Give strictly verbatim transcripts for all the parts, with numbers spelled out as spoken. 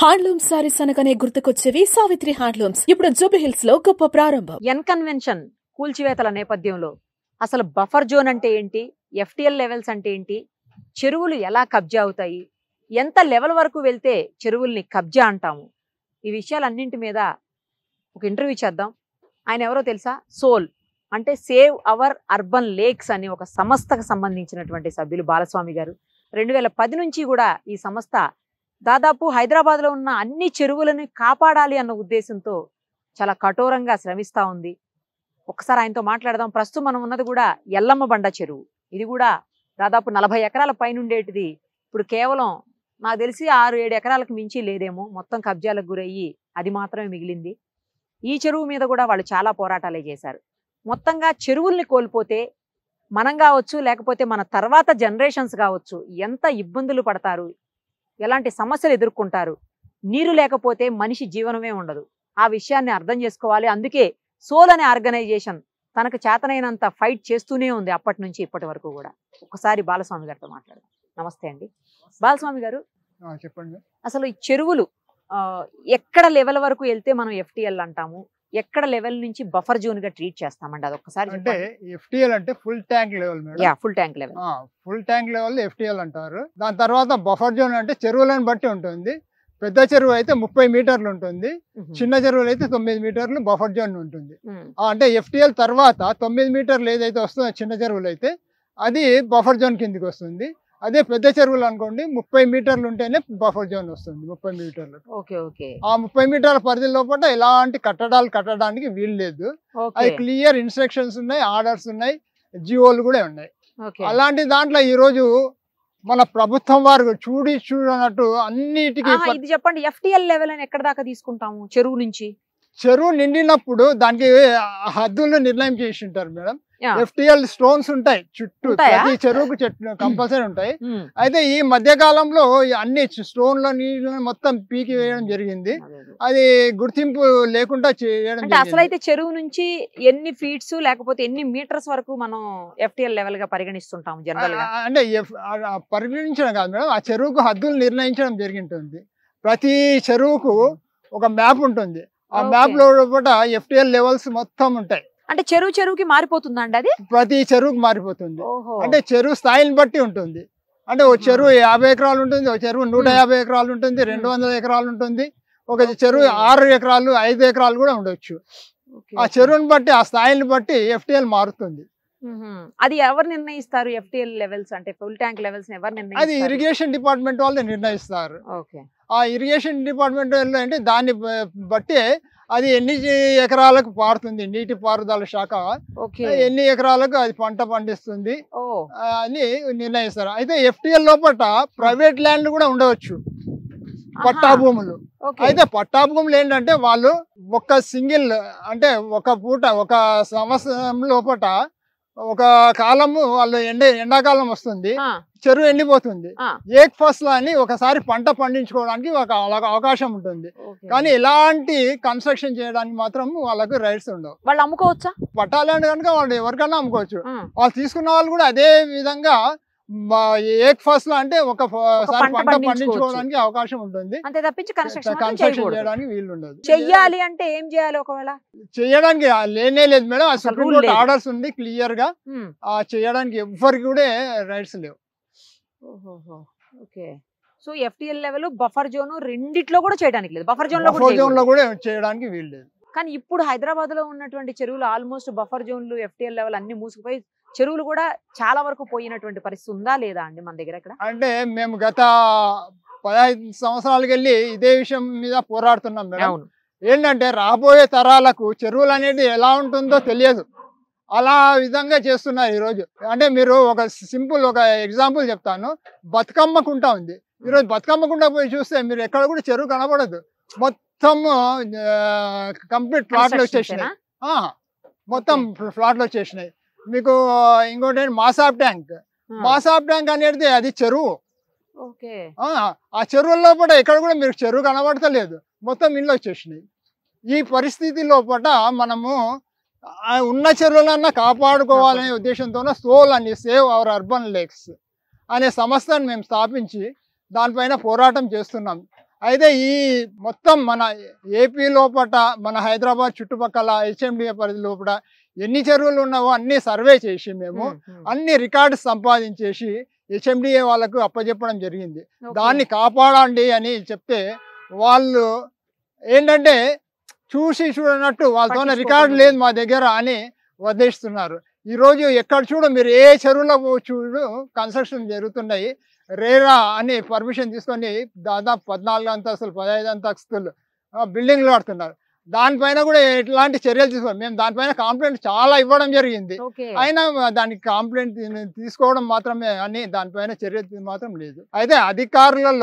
Handloom saris అనగానే గుర్తుకొచ్చేవి Savitri handlooms. ఇప్పుడు జూబ్లీహిల్స్ లో గొప్ప ప్రారంభం. ఎన్ కన్వెన్షన్ కూల్చివేతల నేపథ్యంలో అసలు బఫర్ జోన్ అంటే ఏంటి, ఎఫ్టీఎల్ లెవెల్స్ అంటే ఏంటి, చెరువులు ఎలా కబ్జా అవుతాయి, ఎంత లెవెల్ వరకు వెళ్తే చెరువుల్ని కబ్జా అంటాము, ఈ విషయాలన్నింటి మీద ఒక ఇంటర్వ్యూ చేద్దాం. ఆయన ఎవరో తెలుసా? సోల్ అంటే సేవ్ అవర్ అర్బన్ లేక్స్ అని ఒక సంస్థకు సంబంధించినటువంటి సభ్యులు బాలస్వామి గారు. రెండు వేల పది నుంచి కూడా ఈ సంస్థ దాదాపు హైదరాబాద్లో ఉన్న అన్ని చెరువులను కాపాడాలి అన్న ఉద్దేశంతో చాలా కఠోరంగా శ్రమిస్తూ ఉంది. ఒకసారి ఆయనతో మాట్లాడదాం. ప్రస్తుతం మనం ఉన్నది కూడా ఎల్లమ్మ బండ చెరువు. ఇది కూడా దాదాపు నలభై ఎకరాల పైన ఉండేటిది ఇప్పుడు కేవలం నాకు తెలిసి ఆరు ఏడు ఎకరాలకు మించి లేదేమో, మొత్తం కబ్జాలకు గురయ్యి అది మాత్రమే మిగిలింది. ఈ చెరువు మీద కూడా వాళ్ళు చాలా పోరాటాలే చేశారు. మొత్తంగా చెరువుల్ని కోల్పోతే మనం కావచ్చు, లేకపోతే మన తర్వాత జనరేషన్స్ కావచ్చు, ఎంత ఇబ్బందులు పడతారు, ఎలాంటి సమస్యలు ఎదుర్కొంటారు. నీరు లేకపోతే మనిషి జీవనమే ఉండదు. ఆ విషయాన్ని అర్థం చేసుకోవాలి. అందుకే సోల్ అనే ఆర్గనైజేషన్ తనకు చేతనైనంత ఫైట్ చేస్తూనే ఉంది అప్పటి నుంచి ఇప్పటి వరకు కూడా. ఒకసారి బాలస్వామి గారితో మాట్లాడదాం. నమస్తే అండి బాలస్వామి గారు. చెప్పండి. అసలు ఈ చెరువులు ఎక్కడ లెవెల్ వరకు వెళ్తే మనం ఎఫ్టీఎల్ అంటాము, ఎక్కడ లెవెల్ నుంచి బఫర్ జోన్ గా ట్రీట్ చేస్తామండి, అది ఒక్కసారి అంటే ఎఫ్టీఎల్ అంటే full tank level madam. Yeah, full tank level. Full tank level FTL అంటారు. దాని తర్వాత బఫర్ జోన్ అంటే చెరువులను బట్టి ఉంటుంది. పెద్ద చెరువు అయితే ముప్పై మీటర్లు ఉంటుంది, చిన్న చెరువులు అయితే తొమ్మిది మీటర్లు బఫర్ జోన్ ఉంటుంది. అంటే ఎఫ్టీఎల్ తర్వాత తొమ్మిది మీటర్లు ఏదైతే వస్తుందో చిన్న చెరువులు అయితే అది బఫర్ జోన్ కిందికి వస్తుంది. అదే పెద్ద చెరువులు అనుకోండి ముప్పై మీటర్లు ఉంటేనే బఫర్ జోన్ వస్తుంది. ముప్పై మీటర్లు ఓకే ఓకే ఆ ముప్పై మీటర్ల పరిధి లోపల ఎలాంటి కట్టడాలు కట్టడానికి వీలు లేదు. అది క్లియర్ ఇన్స్ట్రక్షన్స్ ఉన్నాయి, ఆర్డర్స్ ఉన్నాయి, జియోలు కూడా ఉన్నాయి. అలాంటి దాంట్లో ఈ రోజు మన ప్రభుత్వం వారు చూడి చూడనట్టు అన్నిటికీ ఇది చెప్పండి. ఎఫ్టీఎల్ లెవెల్ అని ఎక్కడ దాకా తీసుకుంటాము? చెరువు నుంచి చెరువు నిండినప్పుడు దానికి హద్దులు నిర్ణయం చేసి ఉంటారు మేడం. ఎఫ్టీఎల్ స్టోన్స్ ఉంటాయి చుట్టూ, ప్రతి చెరువుకు చెట్టు కంపల్సరీ ఉంటాయి. అయితే ఈ మధ్య కాలంలో అన్ని స్టోన్ల నీళ్ళని మొత్తం పీకి వేయడం జరిగింది. అది గుర్తింపు లేకుండా చేయడం. అసలు అయితే చెరువు నుంచి ఎన్ని ఫీట్స్ లేకపోతే ఎన్ని మీటర్స్ వరకు మనం ఎఫ్టీఎల్ లెవెల్ గా పరిగణిస్తుంటాం జనరల్ గా? అంటే పరిగణించడం కాదు మేడం, ఆ చెరువుకు హద్దులు నిర్ణయించడం జరిగింటుంది. ప్రతి చెరువుకు ఒక మ్యాప్ ఉంటుంది. ఆ మ్యాప్ లో ఎఫ్టీఎల్ లెవెల్స్ మొత్తం ఉంటాయి. అంటే చెరువు చెరువుకి మారిపోతుందా అండి? అది ప్రతి చెరువుకి మారిపోతుంది. అంటే చెరువు స్థాయిని బట్టి ఉంటుంది. అంటే ఒక చెరువు యాభై ఎకరాలు ఉంటుంది, ఒక చెరువు నూట యాభై ఎకరాలు ఉంటుంది, రెండు వందల ఎకరాలు ఉంటుంది, ఒక చెరువు ఆరు ఎకరాలు ఐదు ఎకరాలు కూడా ఉండొచ్చు. ఆ చెరువుని బట్టి ఆ స్థాయిని బట్టి ఎఫ్టీఎల్ మారుతుంది. అది ఎవరు నిర్ణయిస్తారు? ఎఫ్టీఎల్ లెవెల్స్ అంటే ఫుల్ ట్యాంక్ లెవెల్స్ ఎవరు నిర్ణయిస్తారు? అది ఇరిగేషన్ డిపార్ట్మెంట్ వాళ్ళు నిర్ణయిస్తారు. ఆ ఇరిగేషన్ డిపార్ట్మెంట్ అంటే దాన్ని బట్టి అది ఎన్ని ఎకరాలకు పారుతుంది, నీటి పారుదల శాఖ ఎన్ని ఎకరాలకు అది పంట పండిస్తుంది అని నిర్ణయిస్తారు. అయితే ఎఫ్టీఎల్ లోపల ప్రైవేట్ ల్యాండ్ కూడా ఉండవచ్చు, పట్టా భూములు. అయితే పట్టా భూములు ఏంటంటే వాళ్ళు ఒక సింగిల్ అంటే ఒక పూట ఒక సంవత్సరం లోపల ఒక కాలము వాళ్ళు ఎండ ఎండాకాలం వస్తుంది, చెరువు ఎండిపోతుంది. ఏక్ ఫసల్ అని ఒకసారి పంట పండించుకోవడానికి ఒక అవకాశం ఉంటుంది. కానీ ఎలాంటి కన్స్ట్రక్షన్ చేయడానికి మాత్రం వాళ్ళకు రైట్స్ ఉండవు. వాళ్ళు అమ్ముకోవచ్చా? పట్టా ల్యాండ్ కనుక వాళ్ళు ఎవరికైనా అమ్ముకోవచ్చు. వాళ్ళు తీసుకున్న వాళ్ళు కూడా అదే విధంగా ఏక్ ఫసల్ అంటే ఒకసారి పంట పండించుకోవడానికి అవకాశం ఉంటుంది. అంతే తప్పించి కన్స్ట్రక్షన్ చేయడానికి వీలు ఉండదు. చెయ్యాలి అంటే ఏం చేయాలి? ఒకవేళ చేయడానికి లేనే లేదు మేడం. ఆ సుప్రీం కోర్టు ఆర్డర్స్ ఉంది క్లియర్ గా. ఆ చేయడానికి ఎవరికి కూడా రైట్స్ లేవు. Okay. So FTL level buffer zone రెండిట్లో కూడా చేయడానికి లేదు. బఫర్ జోన్ లో బఫర్ జోన్ లో కూడా చేయడానికి వీలు లేదు. కానీ ఇప్పుడు హైదరాబాద్ లో ఉన్నటువంటి చెరువులు ఆల్మోస్ట్ బఫర్ జోన్లు ఎఫ్టీఎల్ లెవెల్ అన్ని మూసుకుపోయి చెరువులు కూడా చాలా వరకు పోయినటువంటి పరిస్థితి ఉందా లేదా అండి మన దగ్గర? ఇక్కడ అంటే మేము గత పదహైదు సంవత్సరాలకు వెళ్ళి ఇదే విషయం మీద పోరాడుతున్నాం మేడం. ఏంటంటే రాబోయే తరాలకు చెరువులు అనేది ఎలా ఉంటుందో తెలియదు, అలా విధంగా చేస్తున్నారు ఈరోజు. అంటే మీరు ఒక సింపుల్ ఒక ఎగ్జాంపుల్ చెప్తాను. బతుకమ్మ కుంట ఉంది. ఈరోజు బతుకమ్మ కుంట పోయి చూస్తే మీరు ఎక్కడ కూడా చెరువు కనబడదు. మొత్తం కంప్లీట్ ప్లాట్లు వచ్చేసినాయి. మొత్తం ప్లాట్లు వచ్చేసినాయి. మీకు ఇంకోటి మాసాబ్ ట్యాంక్. మాసాబ్ ట్యాంక్ అనేది అది చెరువు. ఆ చెరువుల లోపల ఎక్కడ కూడా మీరు చెరువు కనబడతలేదు, మొత్తం ఇళ్ళు వచ్చేసినాయి. ఈ పరిస్థితి లోపల మనము ఉన్న చెరువులన్నా కాపాడుకోవాలనే ఉద్దేశంతోనే సోల్ అని సేవ్ అవర్ అర్బన్ లేక్స్ అనే సంస్థను మేము స్థాపించి దానిపైన పోరాటం చేస్తున్నాం. అయితే ఈ మొత్తం మన ఏపీ లోపల మన హైదరాబాద్ చుట్టుపక్కల హెచ్ఎండిఏ పరిధి లోపల ఎన్ని చెరువులు ఉన్నావో అన్ని సర్వే చేసి మేము అన్ని రికార్డ్స్ సంపాదించేసి హెచ్ఎండిఏ వాళ్ళకు అప్పచెప్పడం జరిగింది. దాన్ని కాపాడండి అని చెప్తే వాళ్ళు ఏంటంటే చూసి చూడనట్టు వాళ్ళతోనే రికార్డు లేదు మా దగ్గర అని వదిలేస్తున్నారు. ఈరోజు ఎక్కడ చూడు మీరు ఏ చెరువులో చూడు కన్స్ట్రక్షన్ జరుగుతున్నాయి. రేరా అని పర్మిషన్ తీసుకొని దాదాపు పద్నాలుగు అంతస్తులు పదహైదు అంతస్తులు బిల్డింగ్లు కడుతున్నారు. దానిపైన కూడా ఎట్లాంటి చర్యలు తీసుకోవాలి. మేము దానిపైన కంప్లైంట్ చాలా ఇవ్వడం జరిగింది. అయినా దానికి కంప్లైంట్ తీసుకోవడం మాత్రమే అని దానిపైన చర్య మాత్రం లేదు. అయితే అధికారుల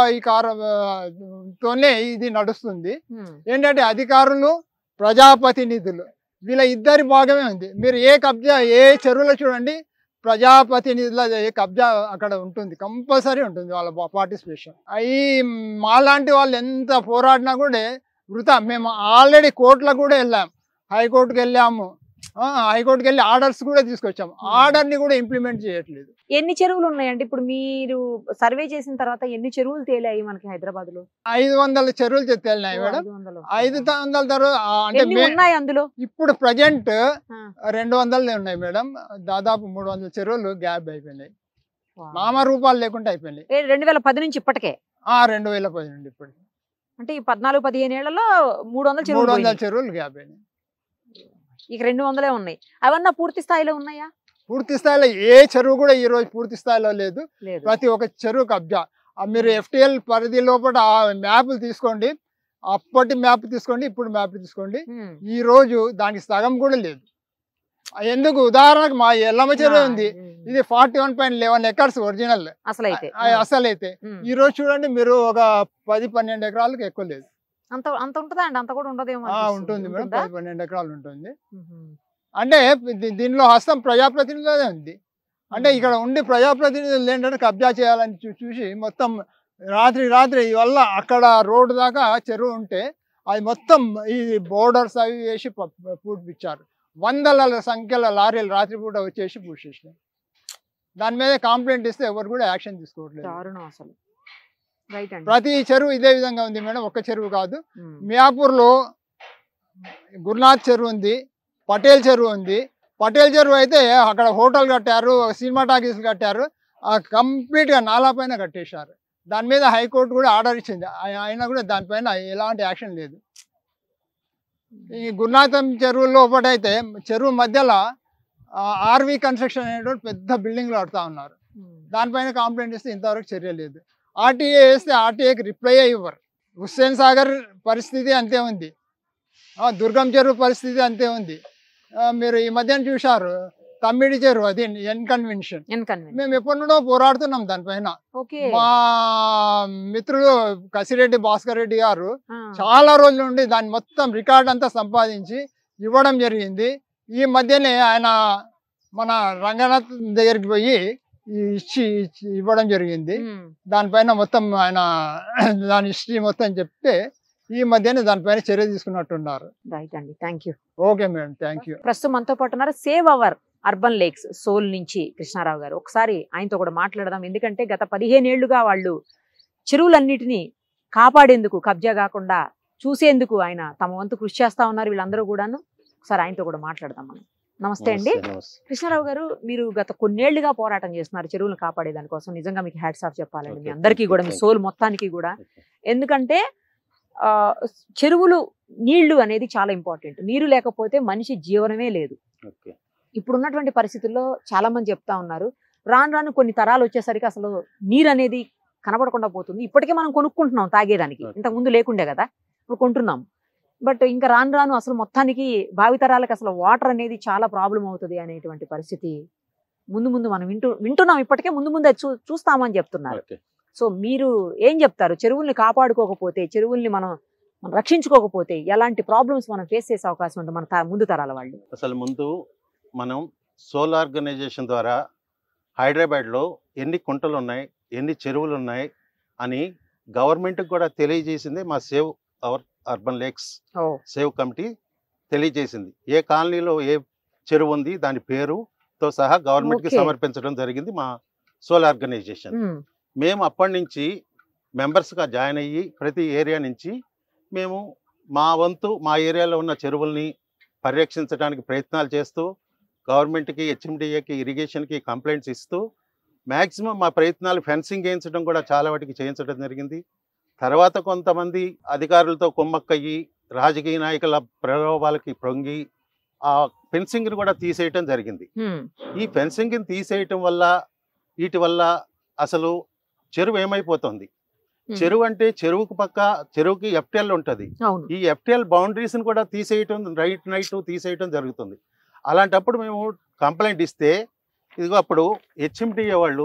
లోపాయికారంతోనే ఇది నడుస్తుంది. ఏంటంటే అధికారులు ప్రజాప్రతినిధులు వీళ్ళ ఇద్దరి భాగమే ఉంది. మీరు ఏ కబ్జా ఏ చెరువులో చూడండి ప్రజాప్రతినిధుల కబ్జా అక్కడ ఉంటుంది, కంపల్సరీ ఉంటుంది వాళ్ళ పార్టిసిపేషన్. అవి మాలాంటి వాళ్ళు ఎంత పోరాడినా కూడా వృధా. మేము ఆల్రెడీ కోర్టులకు కూడా వెళ్ళాం, హైకోర్టుకు వెళ్ళాము, హైకోర్టుకి వెళ్ళి ఆర్డర్స్ కూడా తీసుకొచ్చాము. ఆర్డర్ని కూడా ఇంప్లిమెంట్ చేయట్లేదు. ఎన్ని చెరువులు ఉన్నాయండి ఇప్పుడు మీరు సర్వే చేసిన తర్వాత? ఎన్ని చెరువులు తేలాయి మనకి హైదరాబాద్ లో? ఐదు వందల చెరువులు తేలినాయి మేడం. ఐదు వందల తర్వాత అంటే ఉన్నాయి అందులో ఇప్పుడు ప్రజెంట్ రెండు వందలు ఉన్నాయి మేడం. దాదాపు మూడు వందల చెరువులు గ్యాప్ అయిపోయినాయి, నామ రూపాలు లేకుండా అయిపోయినాయి. రెండు వేల పది నుంచి ఇప్పటికే రెండు వేల పది నుండి ఇప్పటికి అంటే ఈ పద్నాలుగు పదిహేను ఏళ్లలో మూడు వందల మూడు వందల చెరువులు గ్యాప్ అయినాయి. ఇక రెండు వందలే ఉన్నాయి. అవన్నా పూర్తి స్థాయిలో ఉన్నాయా? పూర్తి స్థాయిలో ఏ చెరువు కూడా ఈ రోజు పూర్తి స్థాయిలో లేదు. ప్రతి ఒక్క చెరువు కబ్జా. మీరు ఎఫ్టిఎల్ పరిధి లోపల మ్యాప్లు తీసుకోండి, అప్పటి మ్యాప్ తీసుకోండి, ఇప్పుడు మ్యాప్ తీసుకోండి, ఈ రోజు దానికి సగం కూడా లేదు. ఎందుకు ఉదాహరణకు మా ఎల్లమ్మ చెరువు ఉంది, ఇది forty one point eleven acres original అసలైతే అసలైతే ఈ రోజు చూడండి మీరు ఒక పది పన్నెండు ఎకరాలకు ఎక్కువ లేదు. అంత అంత ఉంటుందా అండి? అంత కూడా ఉండదేమో. ఉంటుంది మేడం, పది పన్నెండు ఎకరాలు ఉంటుంది. అంటే దీనిలో హస్తం ప్రజాప్రతినిధులే ఉంది. అంటే ఇక్కడ ఉండి ప్రజాప్రతినిధులు ఏంటంటే కబ్జా చేయాలని చూసి మొత్తం రాత్రి రాత్రి వల్ల అక్కడ రోడ్డు దాకా చెరువు ఉంటే అది మొత్తం ఈ బోర్డర్స్ అవి వేసి పూడ్పించారు. వందల సంఖ్యల లారీలు రాత్రిపూట వచ్చేసి పూసేసినాయి. దాని మీద కంప్లైంట్ ఇస్తే ఎవరు కూడా యాక్షన్ తీసుకోవట్లేదు. అసలు ప్రతి చెరువు ఇదే విధంగా ఉంది మేడం, ఒక్క చెరువు కాదు. మియాపూర్లో గురునాథ్ చెరువు ఉంది, పటేల్ చెరువు ఉంది. పటేల్ చెరువు అయితే అక్కడ హోటల్ కట్టారు, సినిమా టాకీస్ కట్టారు, కంప్లీట్గా నాలా పైన కట్టేశారు. దాని మీద హైకోర్టు కూడా ఆర్డర్ ఇచ్చింది, అయినా కూడా దానిపైన ఎలాంటి యాక్షన్ లేదు. ఈ గురునాథం చెరువు లోపలైతే చెరువు మధ్యలో ఆర్వి కన్స్ట్రక్షన్ అనేటువంటి పెద్ద బిల్డింగ్లు కడతా ఉన్నారు. దానిపైన కంప్లైంట్ ఇస్తే ఇంతవరకు చర్య లేదు. ఆర్టీఏ వేస్తే ఆర్టీఏకి రిప్లై ఇవ్వరు. హుస్సేన్ సాగర్ పరిస్థితి అంతే ఉంది, దుర్గం చెరువు పరిస్థితి అంతే ఉంది. మీరు ఈ మధ్యన చూశారు తమ్మిడి చెరువు, అది ఎన్కన్వెన్షన్. మేము ఎప్పటి నుండో పోరాడుతున్నాం దానిపైన. మా మిత్రులు కసిరెడ్డి భాస్కర్ రెడ్డి గారు చాలా రోజుల నుండి దాన్ని మొత్తం రికార్డ్ అంతా సంపాదించి ఇవ్వడం జరిగింది. ఈ మధ్యనే ఆయన మన రంగనాథ్ దగ్గరికి పోయి ఇచ్చి ఇవ్వడం జరిగింది. దానిపైన మొత్తం ఆయన దాని హిస్టరీ మొత్తం చెప్తే ఈ మధ్యనే దానిపైన చర్య తీసుకున్నట్టున్నారు. రైట్ అండి, thank you. Okay madam, thank you. ప్రస్తుతం మనతో పాటు ఉన్నారు Save Our Urban Lakes SOUL నుంచి కృష్ణారావు గారు. ఒకసారి ఆయనతో కూడా మాట్లాడదాం. ఎందుకంటే గత పదిహేను ఏళ్లుగా వాళ్ళు చెరువులన్నిటినీ కాపాడేందుకు, కబ్జా కాకుండా చూసేందుకు ఆయన తమ వంతు కృషి చేస్తా ఉన్నారు వీళ్ళందరూ కూడాను. ఒకసారి ఆయనతో కూడా మాట్లాడదాం మనం. నమస్తే అండి కృష్ణారావు గారు. మీరు గత కొన్నేళ్లుగా పోరాటం చేస్తున్నారు చెరువులను కాపాడే దానికోసం. నిజంగా మీకు హ్యాట్స్ ఆఫ్ చెప్పాలండి మీ అందరికీ కూడా, మీ సోల్ మొత్తానికి కూడా. ఎందుకంటే ఆ చెరువులు నీళ్లు అనేది చాలా ఇంపార్టెంట్. నీరు లేకపోతే మనిషి జీవనమే లేదు. ఇప్పుడున్నటువంటి పరిస్థితుల్లో చాలా మంది చెప్తా ఉన్నారు, రాను రాను కొన్ని తరాలు వచ్చేసరికి అసలు నీరు అనేది కనబడకుండా పోతుంది. ఇప్పటికే మనం కొనుక్కుంటున్నాం తాగేదానికి, ఇంతకు ముందు లేకుండే కదా, ఇప్పుడు కొంటున్నాం. బట్ ఇంకా రాను రాను అసలు మొత్తానికి భావితరాలకు అసలు వాటర్ అనేది చాలా ప్రాబ్లం అవుతుంది అనేటువంటి పరిస్థితి ముందు ముందు మనం వింటూ వింటున్నాం ఇప్పటికే, ముందు ముందు చూ చూస్తామని చెప్తున్నారు. సో మీరు ఏం చెప్తారు? చెరువుల్ని కాపాడుకోకపోతే, చెరువుల్ని మనం మనం రక్షించుకోకపోతే ఎలాంటి ప్రాబ్లమ్స్ మనం ఫేస్ చేసే అవకాశం ఉంటుంది మన ముందు తరాల వాళ్ళు? అసలు ముందు మనం సోల్ ఆర్గనైజేషన్ ద్వారా హైదరాబాద్లో ఎన్ని కుంటలు ఉన్నాయి, ఎన్ని చెరువులు ఉన్నాయి అని గవర్నమెంట్కి కూడా తెలియజేసింది మా Save Our Urban Lakes save committee తెలియజేసింది. ఏ కాలనీలో ఏ చెరువు ఉంది దాని పేరుతో సహా గవర్నమెంట్కి సమర్పించడం జరిగింది మా సోల్ ఆర్గనైజేషన్. మేము అప్పటి నుంచి మెంబర్స్గా జాయిన్ అయ్యి ప్రతి ఏరియా నుంచి మేము మా వంతు మా ఏరియాలో ఉన్న చెరువుల్ని పరిరక్షించడానికి ప్రయత్నాలు చేస్తూ గవర్నమెంట్కి హెచ్ఎండిఏకి ఇరిగేషన్కి కంప్లైంట్స్ ఇస్తూ మ్యాక్సిమం మా ప్రయత్నాలు ఫెన్సింగ్ చేయించడం కూడా చాలా వాటికి చేయించడం జరిగింది. తర్వాత కొంతమంది అధికారులతో కుమ్మక్కయ్యి రాజకీయ నాయకుల ప్రలోభాలకి పొంగి ఆ ఫెన్సింగ్ని కూడా తీసేయటం జరిగింది. ఈ ఫెన్సింగ్ని తీసేయటం వల్ల వీటి వల్ల అసలు చెరువు ఏమైపోతుంది, చెరువు అంటే చెరువుకు పక్క చెరువుకి ఎఫ్టిఎల్ ఉంటుంది. ఈ ఎఫ్టిఎల్ బౌండరీస్ని కూడా తీసేయటం రైట్ నైట్ తీసేయటం జరుగుతుంది. అలాంటప్పుడు మేము కంప్లైంట్ ఇస్తే ఇదిగో అప్పుడు హెచ్ఎండిఏ వాళ్ళు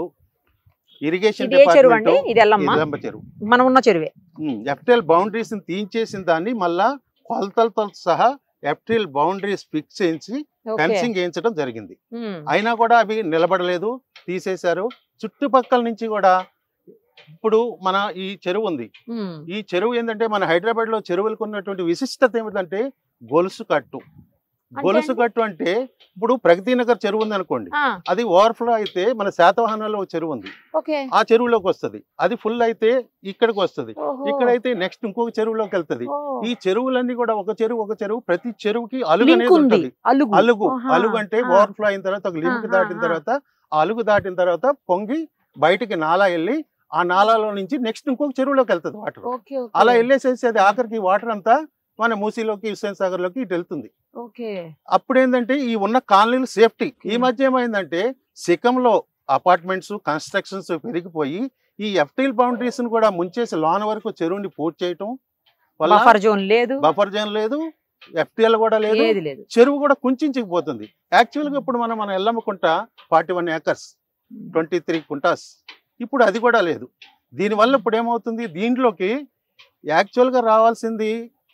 ఇరిగేషన్ డిపార్ట్మెంట్ ఎల్లమ్మ చెరువు మనం ఉన్న చెరువే ఎఫ్టిఎల్ బౌండరీస్ తీయించేసిన దాన్ని మళ్ళా కొలతలతో సహా ఎఫ్టిఎల్ బౌండరీస్ ఫిక్స్ చేయించి ఫెన్సింగ్ వేయించడం జరిగింది. అయినా కూడా అవి నిలబడలేదు, తీసేశారు. చుట్టుపక్కల నుంచి కూడా ఇప్పుడు మన ఈ చెరువు ఉంది. ఈ చెరువు ఏంటంటే మన హైదరాబాద్ లో చెరువులకు ఉన్నటువంటి విశిష్టత ఏమిటంటే గొలుసు కట్టు. గొలుసు కట్టు అంటే ఇప్పుడు ప్రగతి నగర్ చెరువు ఉంది అనుకోండి, అది ఓవర్ఫ్లో అయితే మన శాతవాహనాల్లో చెరువు ఉంది, ఆ చెరువులోకి వస్తుంది. అది ఫుల్ అయితే ఇక్కడికి వస్తుంది, ఇక్కడైతే నెక్స్ట్ ఇంకొక చెరువులోకి వెళ్తుంది. ఈ చెరువులన్నీ కూడా ఒక చెరువు ఒక చెరువు ప్రతి చెరువుకి అలుగు అనేది ఉంటుంది. అలుగు అలుగు అంటే ఓవర్ఫ్లో అయిన తర్వాత ఒక లిమిట్ దాటిన తర్వాత ఆ అలుగు దాటిన తర్వాత పొంగి బయటికి నాలా వెళ్ళి ఆ నాలాలో నుంచి నెక్స్ట్ ఇంకొక చెరువులోకి వెళ్తుంది వాటర్. అలా వెళ్ళేసేసి అది ఆఖరికి వాటర్ అంతా మన మూసీలోకి హుస్సేన్ సాగర్ లోకి ఇటు వెళ్తుంది. అప్పుడు ఏంటంటే ఈ ఉన్న కాలనీలు సేఫ్టీ. ఈ మధ్య ఏమైందంటే సికంలో అపార్ట్మెంట్స్ కన్స్ట్రక్షన్స్ పెరిగిపోయి ఈ ఎఫ్టిఎల్ బౌండరీస్ కూడా ముంచేసి లోన్ వరకు చెరువుని పూర్తి చేయటం వల్ల బఫర్ జోన్ లేదు, బఫర్ జోన్ లేదు, ఎఫ్టిఎల్ కూడా లేదు, చెరువు కూడా కుంచించిపోతుంది. యాక్చువల్ గా ఇప్పుడు మనం మనం Yellammakunta forty one acres twenty three guntas ఇప్పుడు అది కూడా లేదు. దీనివల్ల ఇప్పుడు ఏమవుతుంది, దీంట్లోకి యాక్చువల్గా రావాల్సింది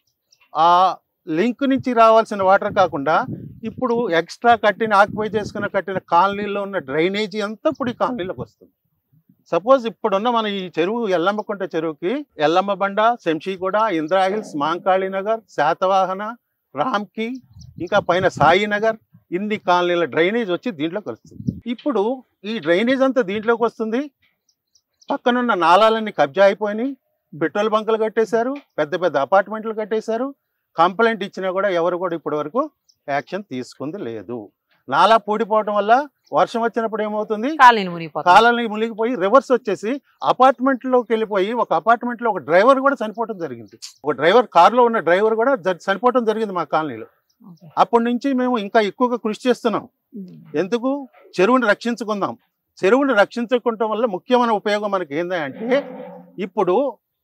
ఆ లింక్ నుంచి రావాల్సిన వాటర్ కాకుండా ఇప్పుడు ఎక్స్ట్రా కట్టిన ఆక్యుపై చేసుకున్న కట్టిన కాలనీలో ఉన్న డ్రైనేజీ అంతా ఇప్పుడు ఈ కాలనీలోకి వస్తుంది. సపోజ్ ఇప్పుడున్న మన ఈ చెరువు ఎల్లమ్మకుంట చెరువుకి ఎల్లమ్మ బండ, శంషీగూడ, ఇందిరా హిల్స్, మాంకాళి నగర్, శాతవాహన, రామ్కి, ఇంకా పైన సాయి నగర్, ఇన్ని కాలనీల డ్రైనేజ్ వచ్చి దీంట్లోకి వస్తుంది. ఇప్పుడు ఈ డ్రైనేజ్ అంతా దీంట్లోకి వస్తుంది. పక్కనున్న నాలాలన్నీ కబ్జా అయిపోయినాయి, పెట్రోల్ బంకులు కట్టేశారు, పెద్ద పెద్ద అపార్ట్మెంట్లు కట్టేశారు. కంప్లైంట్ ఇచ్చినా కూడా ఎవరు కూడా ఇప్పటి వరకు యాక్షన్ తీసుకుంది లేదు. నాలా పూడిపోవడం వల్ల వర్షం వచ్చినప్పుడు ఏమవుతుంది, కాలనీ మునిగిపోయి రివర్స్ వచ్చేసి అపార్ట్మెంట్ లోకి వెళ్ళిపోయి ఒక అపార్ట్మెంట్ లో ఒక డ్రైవర్ కూడా చనిపోవడం జరిగింది. ఒక డ్రైవర్ కారులో ఉన్న డ్రైవర్ కూడా చనిపోవడం జరిగింది మా కాలనీలో. అప్పటి నుంచి మేము ఇంకా ఎక్కువగా కృషి చేస్తున్నాం. ఎందుకు, చెరువుని రక్షించుకుందాం. చెరువుని రక్షించుకోవటం వల్ల ముఖ్యమైన ఉపయోగం మనకి ఏంటంటే ఇప్పుడు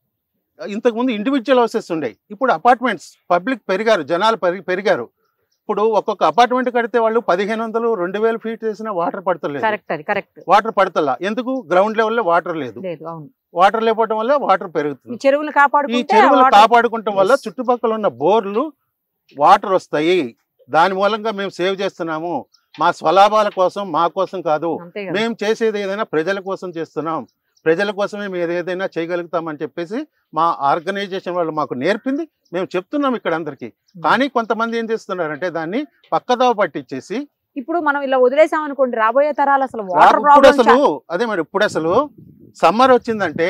ఇంతకుముందు ఇండివిజువల్ హౌసెస్ ఉండేవి, ఇప్పుడు అపార్ట్మెంట్స్ పబ్లిక్ పెరిగారు, జనాలు పెరిగారు. ఇప్పుడు ఒక్కొక్క అపార్ట్మెంట్ కడితే వాళ్ళు పదిహేను వందలు రెండు వేలు ఫీట్ చేసిన వాటర్ పడతలేదు. వాటర్ పడతలా ఎందుకు, గ్రౌండ్ లెవెల్లో వాటర్ లేదు. వాటర్ లేకపోవడం వల్ల వాటర్ పెరుగుతుంది. చెరువులు ఈ చెరువులు కాపాడుకోవటం వల్ల చుట్టుపక్కల ఉన్న బోర్లు వాటర్ వస్తాయి. దాని మూలంగా మేము సేవ్ చేస్తున్నాము. మా స్వలాభాల కోసం, మా కోసం కాదు. మేము చేసేది ఏదైనా ప్రజల కోసం చేస్తున్నాం, ప్రజల కోసమే మేము ఏదైనా చేయగలుగుతామని చెప్పేసి మా ఆర్గనైజేషన్ వాళ్ళు మాకు నేర్పింది, మేము చెప్తున్నాం ఇక్కడ అందరికీ. కానీ కొంతమంది ఏం చేస్తున్నారంటే దాన్ని పక్కదావ పట్టించేసి ఇప్పుడు మనం ఇలా వదిలేసాం అనుకోండి, రాబోయే తరాలు అసలు ఇప్పుడు అసలు అదే మరి ఇప్పుడు అసలు సమ్మర్ వచ్చిందంటే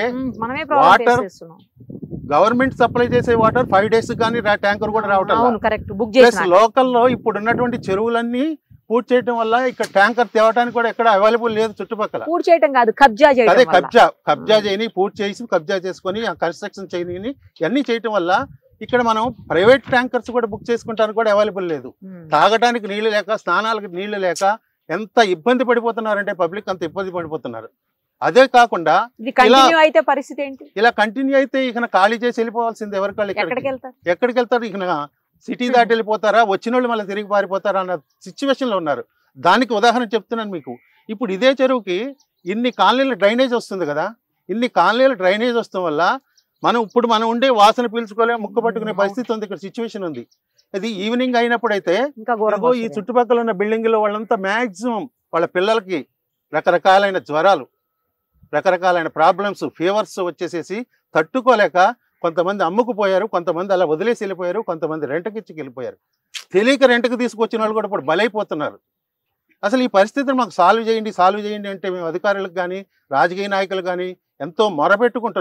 వాటర్ గవర్నమెంట్ సప్లై చేసే వాటర్ ఫైవ్ డేస్ కానీ ట్యాంకర్ కూడా రావటం. ప్లస్ లోకల్లో ఇప్పుడు ఉన్నటువంటి చెరువులన్నీ పూర్తి చేయడం వల్ల ఇక్కడ ట్యాంకర్ తేవడానికి కూడా ఎక్కడ అవైలబుల్ లేదు చుట్టుపక్కల. పూర్తి చేయడం కాదు, కబ్జా చేయడం. అదే కబ్జా కబ్జా చేయని పూర్తి చేసి కబ్జా చేసుకొని ఆ కన్స్ట్రక్షన్ చేయని ఇవన్నీ చేయటం వల్ల ఇక్కడ మనం ప్రైవేట్ ట్యాంకర్స్ కూడా బుక్ చేసుకుంటానికి కూడా అవైలబుల్ లేదు. తాగడానికి నీళ్లు లేక, స్నానాలకు నీళ్లు లేక ఎంత ఇబ్బంది పడిపోతున్నారంటే పబ్లిక్ అంత ఇబ్బంది పడిపోతున్నారు. అదే కాకుండా అయితే పరిస్థితి ఏంటి, ఇలా కంటిన్యూ అయితే ఇక ఖాళీ చేసి వెళ్ళిపోవాల్సింది. ఎవరికాళ్ళు ఎక్కడికి వెళ్తారు, ఇక సిటీ దాటి వెళ్ళిపోతారా, వచ్చిన వాళ్ళు మళ్ళీ తిరిగి పారిపోతారా అన్న సిచ్యువేషన్ లో ఉన్నారు. దానికి ఉదాహరణ చెప్తున్నాను మీకు. ఇప్పుడు ఇదే చెరువుకి ఇన్ని కాలనీల డ్రైనేజ్ వస్తుంది కదా, ఇన్ని కాలనీల డ్రైనేజ్ వస్తాం వల్ల మనం ఇప్పుడు మనం ఉండే వాసన పీల్చుకోలే, ముక్కు పట్టుకునే పరిస్థితి ఉంది, ఇక్కడ సిచ్యువేషన్ ఉంది. అది ఈవినింగ్ అయినప్పుడైతే ఈ చుట్టుపక్కల ఉన్న బిల్డింగ్లో వాళ్ళంతా మ్యాక్సిమం వాళ్ళ పిల్లలకి రకరకాలైన జ్వరాలు, రకరకాలైన ప్రాబ్లమ్స్, ఫీవర్స్ వచ్చేసేసి తట్టుకోలేక కొంతమంది అమ్ముకుపోయారు, కొంతమంది అలా వదిలేసి వెళ్ళిపోయారు, కొంతమంది రెంట్కి ఇచ్చి వెళ్ళిపోయారు. తెలియక రెంట్కి తీసుకొచ్చిన వాళ్ళు కూడా ఇప్పుడు బలైపోతున్నారు. అసలు ఈ పరిస్థితిని మాకు సాల్వ్ చేయండి సాల్వ్ చేయండి అంటే మేము అధికారులకు కానీ రాజకీయ నాయకులు కానీ ఎంతో మొరపెట్టుకుంటున్నాం.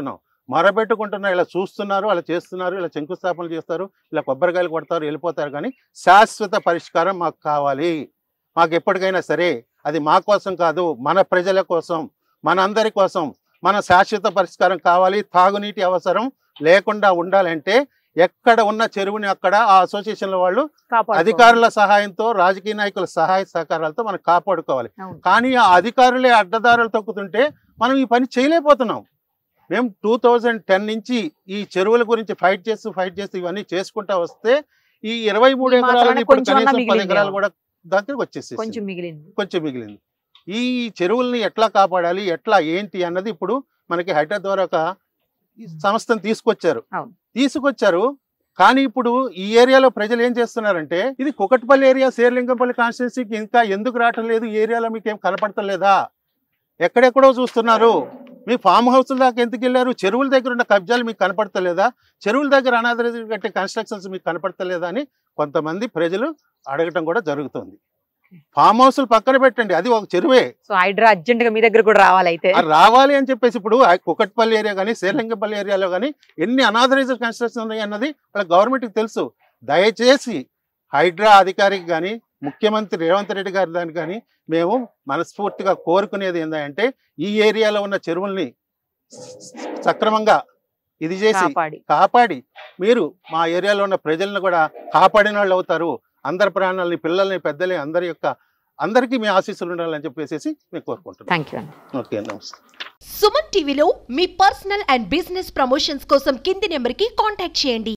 మొరబెట్టుకుంటున్నారు, ఇలా చూస్తున్నారు, ఇలా చేస్తున్నారు, ఇలా శంకుస్థాపనలు చేస్తారు, ఇలా కొబ్బరికాయలు కొడతారు, వెళ్ళిపోతారు. కానీ శాశ్వత పరిష్కారం మాకు కావాలి. మాకు ఎప్పటికైనా సరే అది మా కోసం కాదు, మన ప్రజల కోసం, మన అందరి కోసం మన శాశ్వత పరిష్కారం కావాలి. తాగునీటి అవసరం లేకుండా ఉండాలంటే ఎక్కడ ఉన్న చెరువుని అక్కడ ఆ అసోసియేషన్ల వాళ్ళు అధికారుల సహాయంతో, రాజకీయ నాయకుల సహాయ సహకారాలతో మనం కాపాడుకోవాలి. కానీ ఆ అధికారులే అడ్డదారులు తొక్కుతుంటే మనం ఈ పని చేయలేకపోతున్నాం. మేము టూ థౌజండ్ టెన్ నుంచి ఈ చెరువుల గురించి ఫైట్ చేస్తూ ఫైట్ చేస్తూ ఇవన్నీ చేసుకుంటా వస్తే ఈ ఇరవై మూడు ఎకరాలని ఇప్పుడు కనీసం పది ఎకరాలు కూడా దగ్గరకు వచ్చేసి కొంచెం మిగిలింది కొంచెం మిగిలింది ఈ చెరువుల్ని ఎట్లా కాపాడాలి, ఎట్లా ఏంటి అన్నది ఇప్పుడు మనకి హైడ్రా ద్వారా ఒక సంస్థను తీసుకొచ్చారు తీసుకొచ్చారు కానీ ఇప్పుడు ఈ ఏరియాలో ప్రజలు ఏం చేస్తున్నారంటే, ఇది కుకట్పల్లి ఏరియా, శేర్లింగంపల్లి కాన్స్టిట్యున్సీకి ఇంకా ఎందుకు రావటం లేదు, ఈ ఏరియాలో మీకు ఏం కనపడతలేదా, ఎక్కడెక్కడో చూస్తున్నారు, మీ ఫామ్ హౌస్ల దాకా ఎందుకు వెళ్ళారు, చెరువుల దగ్గర ఉన్న కబ్జాలు మీకు కనపడతలేదా, చెరువుల దగ్గర అనాథరైజ్డ్ కట్టే కన్స్ట్రక్షన్స్ మీకు కనపడతలేదా అని కొంతమంది ప్రజలు అడగటం కూడా జరుగుతుంది. ఫామ్ హౌస్లు పక్కన పెట్టండి, అది ఒక చెరువే. సో హైడ్రా అర్జెంట్ గా మీ దగ్గర కూడా రావాలి. అయితే రావాలి అని చెప్పేసి ఇప్పుడు కుకట్పల్లి ఏరియా కానీ శేర్లింగంపల్లి ఏరియాలో కానీ ఎన్ని అనాథరైజ్డ్ కన్స్ట్రక్షన్ ఉన్నాయి అన్నది వాళ్ళ గవర్నమెంట్కి తెలుసు. దయచేసి హైడ్రా అధికారికి కానీ ముఖ్యమంత్రి రేవంత్ రెడ్డి గారి దానికి కానీ మేము మనస్ఫూర్తిగా కోరుకునేది ఏంటంటే, ఈ ఏరియాలో ఉన్న చెరువుల్ని సక్రమంగా ఇది చేసి కాపాడి మీరు మా ఏరియాలో ఉన్న ప్రజలను కూడా కాపాడిన వాళ్ళు అవుతారు. అందరి ప్రాణాలని, పిల్లల్ని, పెద్దల్ని, అందరి యొక్క అందరికీ మీ ఆశీస్సులు ఉండాలని చెప్పేసి మేము కోరుకుంటున్నాం. Thank you. ఓకే, నమస్తే. సుమన్ టీవీలో మీ పర్సనల్ అండ్ బిజినెస్ ప్రమోషన్స్ కోసం కింది నెంబర్కి కాంటాక్ట్ చేయండి.